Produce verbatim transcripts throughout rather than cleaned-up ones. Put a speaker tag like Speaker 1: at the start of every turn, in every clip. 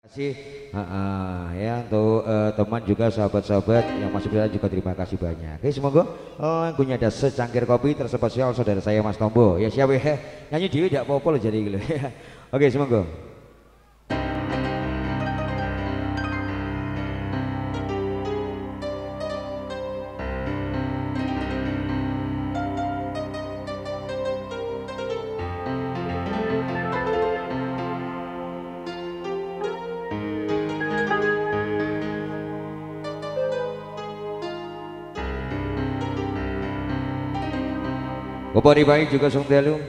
Speaker 1: kasih uh, uh, ya untuk uh, teman juga sahabat-sahabat yang masih berada juga terima kasih banyak. Oke, semoga oh, punya ada secangkir kopi terspesial saudara saya Mas Tombo. Ya siap ya. Nyanyi dewi tidak apa-apa loh jadi gitu. Oke, semoga. Bapak Ribai juga sung dalu.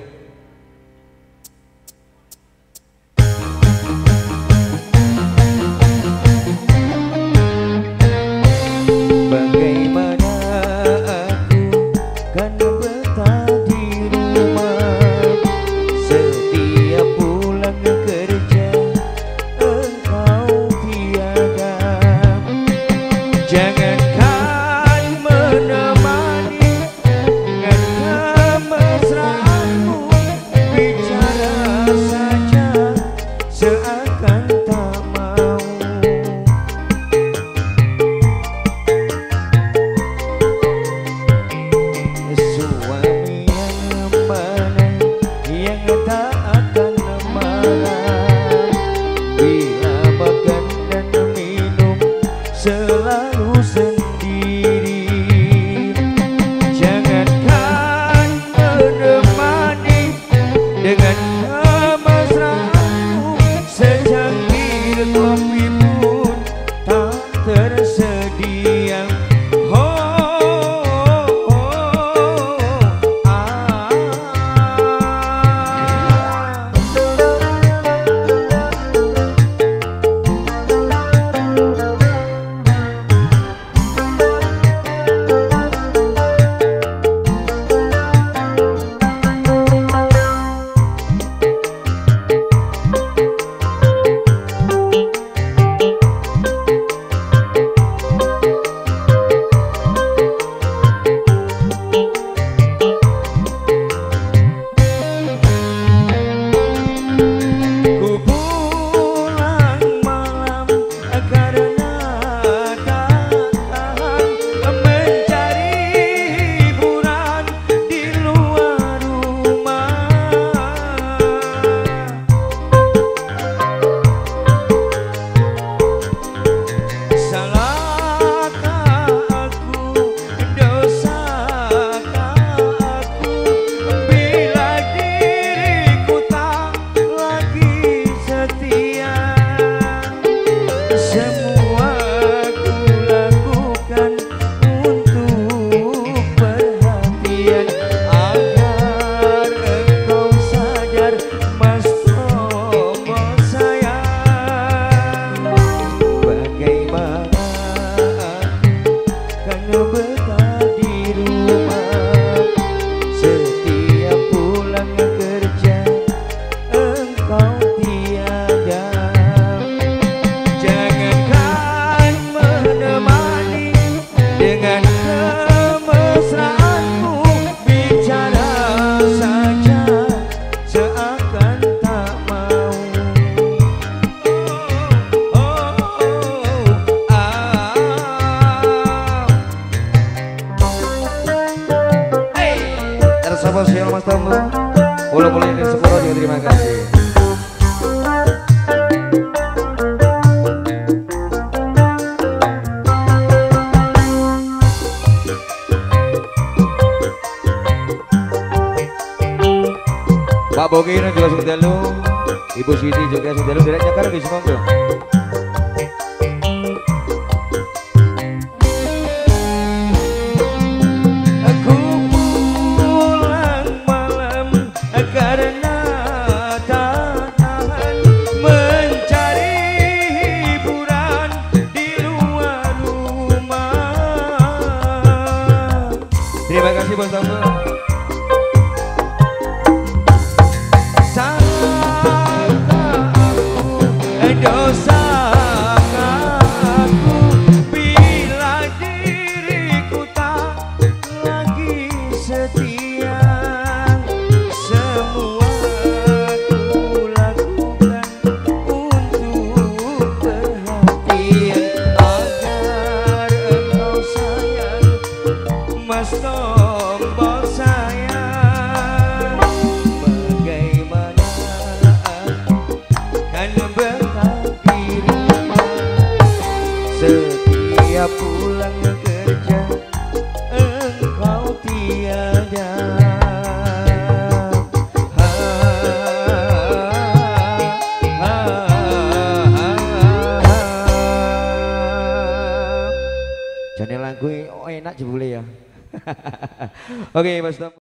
Speaker 1: Bagaimana aku kan betah di rumah, setiap pulang kerja engkau tiada. Jangankan menemani seakan tak mau. Suami yang mana yang tak akan marah bila makan dan minum selalu sendiri. Jangankan menemani dengan secangkir kopi pun tak tersedia. Oh, oh, oh, ah. Spesial Mas Tombo, walaupun ini sepuluh juga terima kasih. Pak Bogi juga sudah lu, Ibu Siti juga sudah lu, tidak nyakar di semua tuh. Terima kasih Bos Tombo. Dosakah aku bila diriku tak lagi setia. Semua ku lakukan untuk pulang kerja engkau tiada. Jadi lagu oh, enak jebule ya. Oke, Mas Tom.